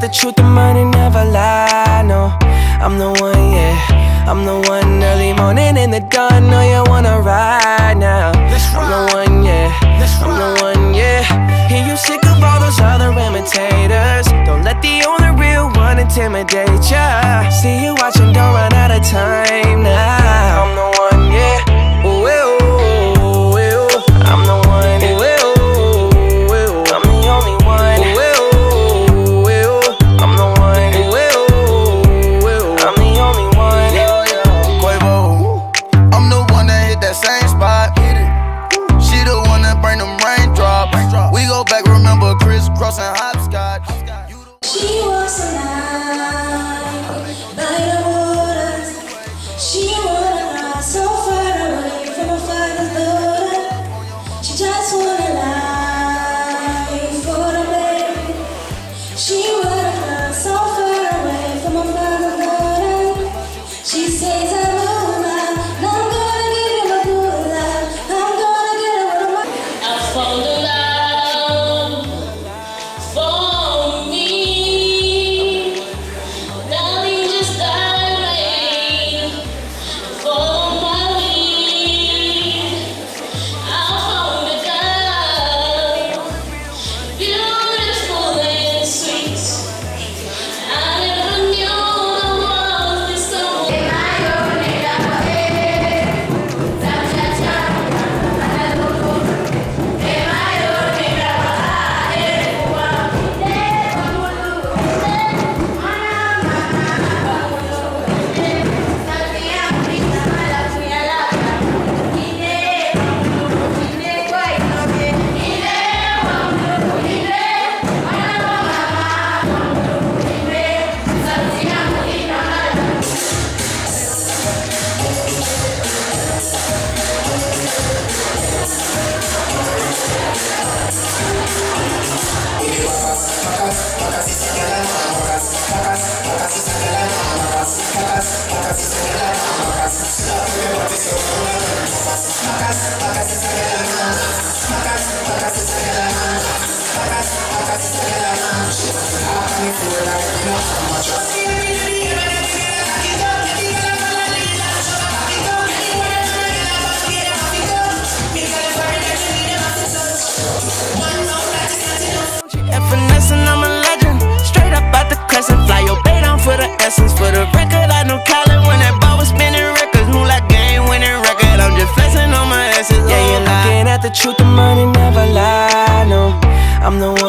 the truth, the money never lie, no. I'm the one, yeah, I'm the one. Early morning in the dawn, know you wanna ride now. I'm the one, yeah, I'm the one, yeah. Hear you sick of all those other imitators. Don't let the only real one intimidate ya. See you watching, don't run out of time now. I'm the one, yeah, ooh, ooh, ooh, ooh. I'm the one, ooh, ooh, ooh. I'm the only one, ooh, ooh, ooh. I'm the one, ooh, ooh, ooh. I'm the only one, Quavo. I'm the one that hit that same spot. She the one that bring them raindrops. We go back, remember crisscrossing hopscotch. She wants a night of waters. She wanna ride so far away from her father's daughter. She just wanna lie for the baby. She wanna ride so far away from her father's daughter. She says I'm alive, and I'm gonna give him a good life. I'm gonna get her with my. I found a love for me. Darling, just direct, follow my lead. I found a girl, beautiful and sweet. I never knew there was this someone. I'm a legend. Straight up out the crescent, fly your bait down for the essence. For the record, I know Khaled when that ball was spinning records. Move like game winning record. I'm just flexing on my essence. Yeah, you're looking at the truth, the money never lie. No, I'm the one.